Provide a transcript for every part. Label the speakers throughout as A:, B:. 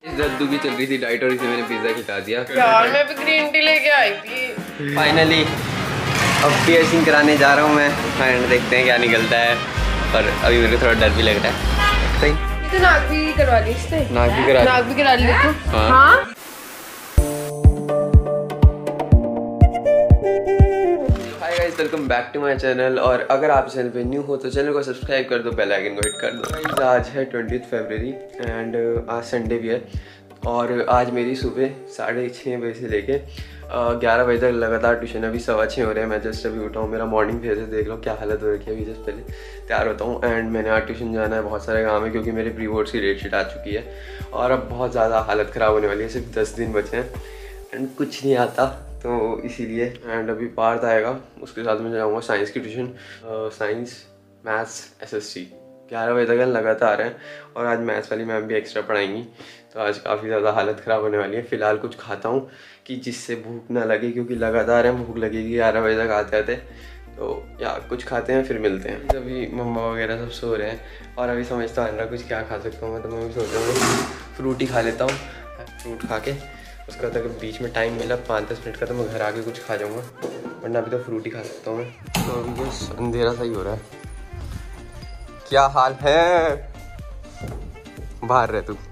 A: जद्दू की चल रही थी डाइट और इसे मैंने पिज्जा खिला दिया
B: यार। मैं भी ग्रीन टी लेके आई थी।
A: फाइनली अब पियर्सिंग कराने जा रहा हूँ मैं। एंड देखते हैं क्या निकलता है, पर अभी मेरे को थोड़ा डर भी लग रहा है। सही
B: तो नाक भी करवा ली इससे।
A: नाक भी करा
B: ली तो।
A: हाँ। Hi guys, welcome back to my channel. और अगर आप चैनल पे न्यू हो तो चैनल को सब्सक्राइब कर दो, बेल आइकन को हिट कर दो। आज है 20 फरवरी एंड आज संडे भी है। और आज मेरी सुबह 6:30 बजे से लेके 11 बजे तक लगातार ट्यूशन। अभी 6:15 हो रहे हैं। मैं जस्ट अभी उठा हूँ। मेरा मॉर्निंग फेस है, देख लो क्या हालत हो रखी है। अभी जस्ट पहले तैयार होता हूँ एंड मैंने आज ट्यूशन जाना है। बहुत सारे काम है क्योंकि मेरे प्री बोर्ड्स की डेट शीट आ चुकी है और अब बहुत ज़्यादा हालत ख़राब होने वाली है। सिर्फ 10 दिन बचे हैं एंड कुछ नहीं आता तो इसीलिए। एंड अभी पार्थ आएगा, उसके साथ मैं जाऊँगा साइंस की ट्यूशन। साइंस, मैथ्स, SST 11 बजे तक लगातार हैं। और आज मैथ्स वाली मैम भी एक्स्ट्रा पढ़ाएंगी तो आज काफ़ी ज़्यादा हालत ख़राब होने वाली है। फ़िलहाल कुछ खाता हूँ कि जिससे भूख ना लगे, क्योंकि लगातार है भूख लगेगी 11 बजे तक आते आते। तो या कुछ खाते हैं फिर मिलते हैं। अभी मम्मा वगैरह सब सो रहे हैं और अभी समझता आ रहा कुछ क्या खा सकता हूँ मैं। तो मैं भी सोच रहा हूँ फ्रूट ही खा लेता हूँ। फ्रूट खा के उसका तक बीच में टाइम मिला 5-10 मिनट का तो मैं घर आके कुछ खा जाऊँगा, वरना अभी तो फ्रूट ही खा सकता हूँ मैं। तो अभी बस अंधेरा सा ही हो रहा है। क्या हाल है? बाहर रह तू।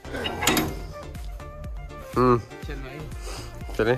A: चले।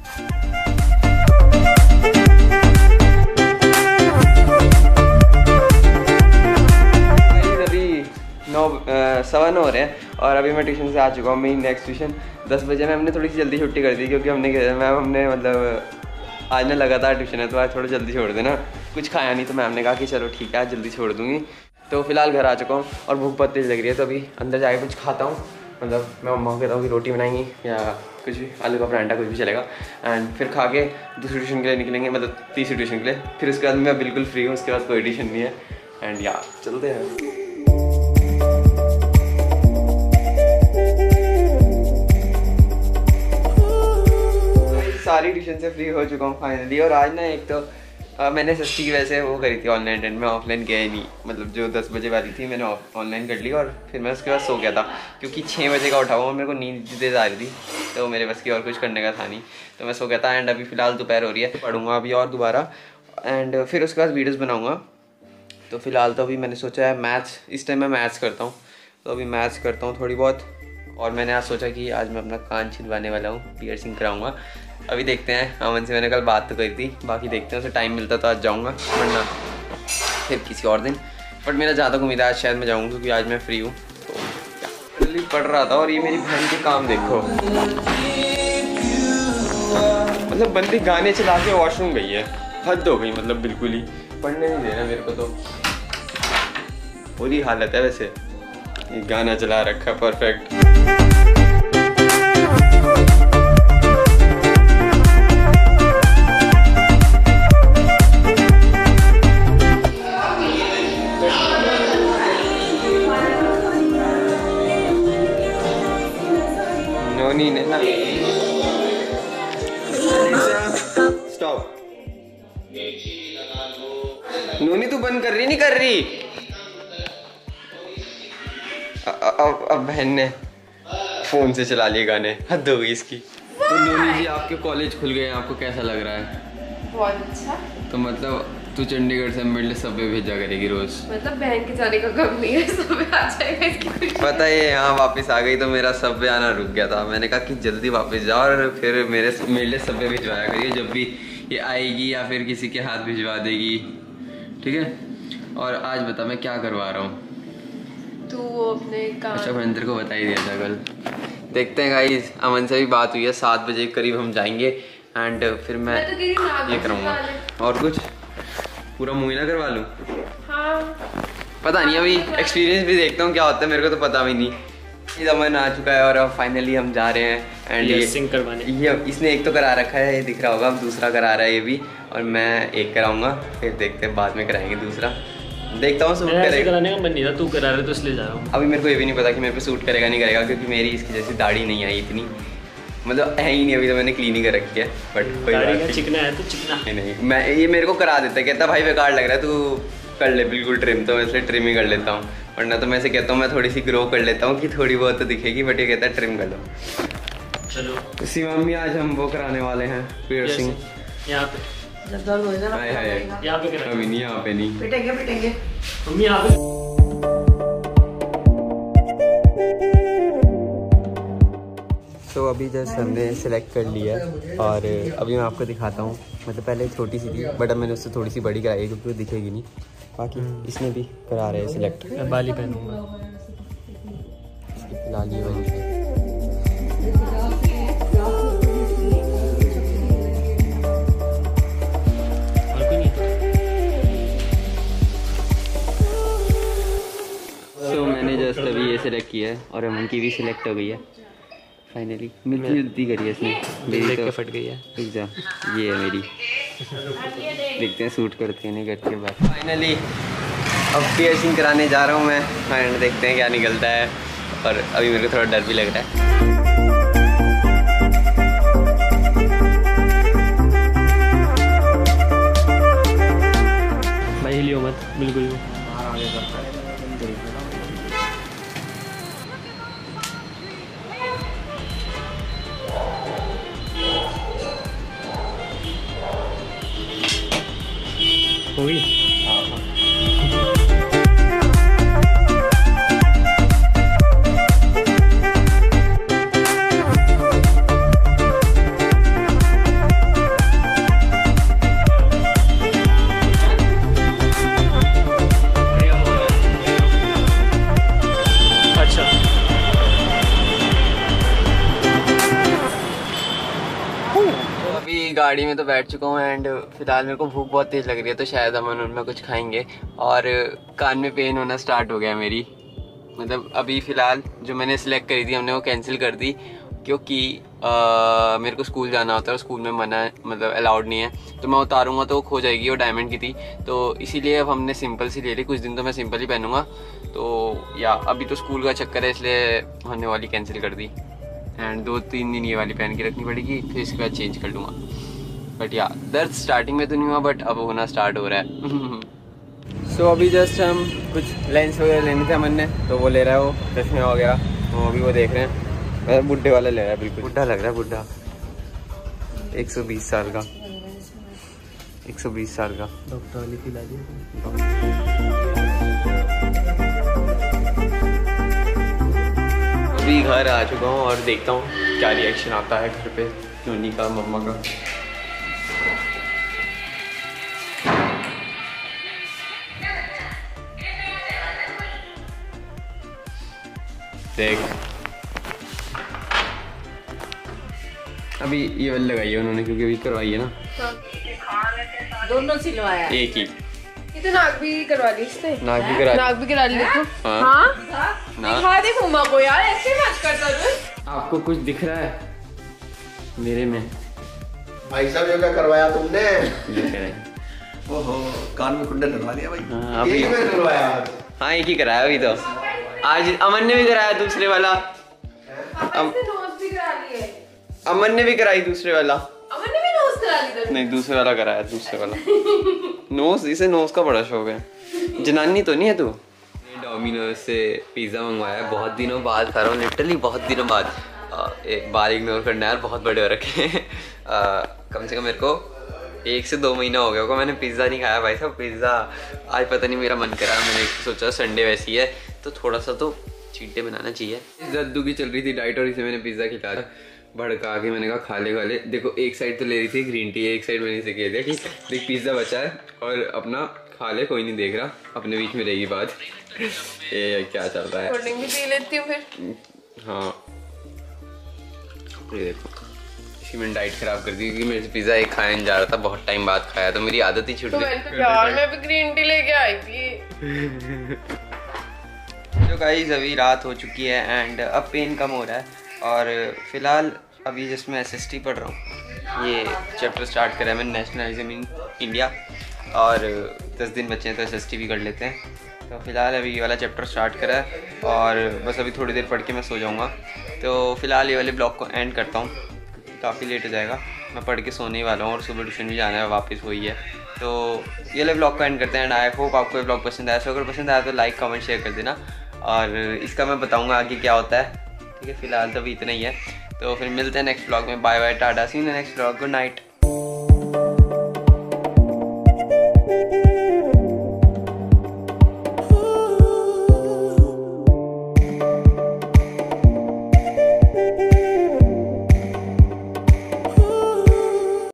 A: अभी 9:15 हो रहे हैं और अभी मैं ट्यूशन से आ चुका हूँ। मेरी नेक्स्ट ट्यूशन 10 बजे में। हमने थोड़ी सी जल्दी छुट्टी कर दी क्योंकि हमने मतलब आज ना लगातार ट्यूशन है तो आज थोड़ा जल्दी छोड़ देना। कुछ खाया नहीं तो मैम ने कहा कि चलो ठीक है आज जल्दी छोड़ दूँगी। तो फिलहाल घर आ चुका हूँ और भूख बहुत तेज़ लग रही है तो अभी अंदर जाके कुछ खाता हूँ। मतलब मैं मम्मा को कहता हूँ कि रोटी बनाएंगी या कुछ भी, आलू का परांठा कुछ भी चलेगा। एंड फिर खा के दूसरी ट्यूशन के लिए निकलेंगे, मतलब तीसरी ट्यूशन के लिए। फिर उसके बाद मैं बिल्कुल फ्री हूँ, उसके बाद कोई ट्यूशन नहीं है। एंड या चलते हैं। सारी ट्यूशन से फ्री हो चुका हूँ फाइनली। और आज ना एक तो मैंने SST की वजह से वो करी थी ऑनलाइन अटेंड। मैं ऑफलाइन गया ही नहीं, मतलब जो 10 बजे वाली थी मैंने ऑनलाइन कर ली और फिर मैं उसके बाद सो गया था क्योंकि 6 बजे का उठा हुआ। मेरे को नींद तेज़ आ रही थी तो मेरे बस की और कुछ करने का था नहीं तो मैं सो गया था। एंड अभी फ़िलहाल दोपहर हो रही है, पढ़ूंगा अभी और दोबारा एंड फिर उसके बाद वीडियोज़ बनाऊँगा। तो फिलहाल तो अभी मैंने सोचा है मैथ्स, इस टाइम मैं मैथ्स करता हूँ तो अभी मैथ्स करता हूँ थोड़ी बहुत। और मैंने आज सोचा कि आज मैं अपना कान छिलवाने वाला हूँ, पियर्सिंग कराऊँगा। अभी देखते हैं, अमन से मैंने कल बात तो करी थी, बाकी देखते हैं उसे टाइम मिलता तो आज जाऊँगा, वरना फिर किसी और दिन। बट मेरा ज़्यादा उम्मीद है आज शायद मैं जाऊँगा क्योंकि आज मैं फ्री हूँ। तो जल्दी पढ़ रहा था और ये मेरी बहन के काम देखो, मतलब बंदी गाने चला के वॉशरूम गई है। हद हो गई मतलब, बिल्कुल ही पढ़ने नहीं दे रहा मेरे को। तो बुरी हालत है वैसे, ये गाना चला रखा है परफेक्ट। नोनी ने ना स्टॉप। नोनी तू बंद कर रही नहीं कर रही? अब बहन ने फोन से चला लिए गाने, हद हो गई इसकी। तो नोनी जी आपके कॉलेज खुल गए हैं, आपको कैसा लग रहा है?
B: बहुत अच्छा।
A: तो मतलब तू चंडीगढ़ से मेरे लिए सबवे भेजा करेगी रोज?
B: मतलब बहन के जाने का गम नहीं है, सबवे आ जाएगा इसकी।
A: पता है यहाँ वापस आ गई तो मेरा सबवे आना रुक गया था। मैंने कहा कि जल्दी वापस जाओ और फिर मेरे लिए सबवे भिजवाया करिए जब भी ये आएगी या फिर किसी के हाथ भिजवा देगी, ठीक है? और आज बता मैं क्या करवा रहा हूँ?
B: तू वो अपने काम। अच्छा
A: मैंने तेरे को बता ही दिया था कल। देखते हैं गाइस, अमन से भी बात हुई है, 7 बजे के करीब हम जाएंगे एंड फिर मैं तो ये करूँगा। और कुछ पूरा मुँह ना करवा लूँ?
B: हाँ।
A: पता नहीं, अभी एक्सपीरियंस भी देखता हूँ क्या होता है, मेरे को तो पता भी नहीं। ये अमन आ चुका है और अब फाइनली हम जा रहे हैं एंड ये सिंक करवाने। ये इसने एक तो करा रखा है, ये दिख रहा होगा, अब दूसरा करा रहा है ये भी, और मैं एक कराऊंगा फिर देखते हैं बाद में कराएंगे दूसरा। देखता हूँ सूट करेगा। कराने का मन नहीं था, तू करा रहा है तो इसलिए जा रहा हूँ। अभी मेरे को ये भी नहीं पता कि मेरे पे सूट करेगा नहीं करेगा क्योंकि मेरी इसकी जैसी दाढ़ी नहीं आई इतनी, मतलब है ही नहीं अभी तो मैंने क्लीन ही कर रखी है। बट कोई बात नहीं, चिकना है तो चिकना नहीं, मैं ये मेरे को करा देता है, कहता भाई बेकार लग रहा है तू कर ले बिल्कुल ट्रिम, तो मैं इसलिए ट्रिम ही कर लेता हूँ। वरना तो मैं ऐसे कहता हूँ मैं थोड़ी सी ग्रो कर लेता हूँ कि थोड़ी बहुत तो दिखेगी, बट ये कहता है ट्रिम कर लो।
C: चलो
A: इसी मम्मी आज हम वो कराने वाले हैं पियर्सिंग
C: यहाँ पे।
B: जब दर्द हो जाएगा
C: यहाँ पे करा।
A: अभी नहीं, यहाँ पे नहीं,
B: पिटेंगे।
C: मम्मी यहाँ पे।
A: तो अभी जस्ट हमने सेलेक्ट कर लिया है और अभी मैं आपको दिखाता हूँ। मतलब पहले छोटी सी थी बट अब मैंने उससे थोड़ी सी बड़ी कराई है क्योंकि वो दिखेगी नहीं। बाकी इसमें भी करा रहे हैं सिलेक्ट।
C: मैं बाली पहनूंगा।
A: फिलहाल ये वही है। तो मैंने जस्ट अभी ये सिलेक्ट किया है और अमन की भी सिलेक्ट हो गई है फाइनली। मिलती जुलती करी है इसने, मेरी तो
C: फट गई है।
A: एग्जाम ये है मेरी। देखते हैं सूट करते हैं नहीं करते के बाद। फाइनली अब पियर्सिंग कराने जा रहा हूँ मैं एंड देखते हैं क्या निकलता है। और अभी मेरे को थोड़ा डर भी लग रहा है।
C: भाई हिलियो मत बिल्कुल भी। हो गई?
A: गाड़ी में तो बैठ चुका हूँ एंड फिलहाल मेरे को भूख बहुत तेज़ लग रही है तो शायद अमन उनमें कुछ खाएंगे। और कान में पेन होना स्टार्ट हो गया मेरी। मतलब अभी फ़िलहाल जो मैंने सिलेक्ट करी थी हमने वो कैंसिल कर दी क्योंकि मेरे को स्कूल जाना होता है और स्कूल में मना मतलब अलाउड नहीं है। तो मैं उतारूँगा तो वो खो जाएगी। वो डायमंड की थी तो इसीलिए अब हमने सिंपल सी ले ली। कुछ दिन तो मैं सिंपल ही पहनूँगा। तो या अभी तो स्कूल का चक्कर है इसलिए हमने वाली कैंसिल कर दी एंड 2-3 दिन ये वाली पहन के रखनी पड़ेगी, फिर इसके बाद चेंज कर लूँगा। बट या दर्द स्टार्टिंग में तो नहीं हुआ बट अब होना स्टार्ट हो रहा है। सो अभी जस्ट हम कुछ लेंस वगैरह लेने थे अमन ने तो वो ले रहा है, वो चश्मे वगैरह वो अभी वो देख रहे हैं। बुढ़े वाला ले रहा है, बिल्कुल बुढ़ा लग रहा है। बुढ़ा 120 साल का, 120 साल का।
C: डॉक्टर वाली खिला दी।
A: अभी घर आ चुका हूँ और देखता हूँ क्या रिएक्शन आता है घर पे नोनी का, मम्मा का। देख अभी ये वाली लगाई है उन्होंने क्योंकि अभी करवाई है ना।
B: दोनों सिलवाया
A: एक ही।
B: ये तो नाक भी करवा ली इसने।
A: नाक भी करा
B: ली देखो।
A: हाँ
B: दिखा दे मम्मा को यार, ऐसे मत करता तू।
A: आपको कुछ दिख रहा है मेरे में?
D: भाई साहब ये क्या करवाया तुमने?
A: ये कह रहे हैं
D: ओहो कान में कुंडल डलवा दिया भाई।
A: हाँ अभी
D: करवाया।
A: हाँ एक ही कराया अभी तो। आज अमन ने भी कराया दूसरे वाला। अमन ने भी कराई दूसरे वाला।
B: अमन ने भी नोज करा ली।
A: नहीं दूसरे वाला कराया, दूसरे वाला। नोज, इसे नोज का बड़ा शौक है। जनानी तो नहीं है तू? डोमिनोज से पिज़्ज़ा मंगवाया है, बहुत दिनों बाद खा रहा हूँ, लिटरली बहुत दिनों बाद। एक बार इग्नोर करना यार, बहुत बड़े हो रखे हैं। कम से कम मेरे को 1 से 2 महीना हो गया होगा मैंने पिज़्ज़ा नहीं खाया भाई साहब। पिज़्ज़ा आज पता नहीं मेरा मन करा, मैंने सोचा संडे वैसी है तो थोड़ा सा तो चीट डे बनाना चाहिए। इस दद्दू की चल रही थी डाइट और इसे मैंने पिज़्ज़ा खिलाया, भड़का के मैंने कहा खा ले। देखो एक साइड तो ले रही थी ग्रीन टी, एक साइड मैंने इसे कह दिया कि देख पिज़्ज़ा बचा है और अपना खा ले, कोई नहीं देख रहा, अपने बीच में रहेगी बात। ये क्या चल रहा है?
B: कोल्ड ड्रिंक भी पी लेती हूँ फिर।
A: हाँ ये देखो इसी में डाइट खराब कर दी क्योंकि मेरे से पिज़्ज़ा एक खाया नहीं जा रहा था, बहुत टाइम बाद खाया तो मेरी आदत ही छूट गई।
B: यार मैं भी ग्रीन टी लेके आई थी।
A: तो गाइस अभी रात हो चुकी है एंड अब पेन कम हो रहा है और फिलहाल अभी जस्ट मैं SST पढ़ रहा हूँ। ये चैप्टर स्टार्ट करा है मैंने, नेशनलिज्म इन इंडिया, और 10 दिन बचे हैं तो SST भी कर लेते हैं। तो फिलहाल अभी ये वाला चैप्टर स्टार्ट करा है और बस अभी थोड़ी देर पढ़ के मैं सो जाऊँगा। तो फिलहाल ये वाले ब्लॉग को एंड करता हूँ, काफ़ी लेट हो जाएगा। मैं पढ़ के सोने ही वाला हूँ और सुबह ट्यूशन भी जाना है, वापस वही है। तो ये ले व्लॉग को एंड करते हैं एंड आई होप आपको ये व्लॉग पसंद आया। सो अगर पसंद आया तो लाइक कमेंट शेयर कर देना और इसका मैं बताऊँगा आगे क्या होता है। ठीक है, फिलहाल तो अभी इतना ही है। तो फिर मिलते हैं नेक्स्ट व्लॉग में। Bye bye, tata, see you in the next vlog, good night.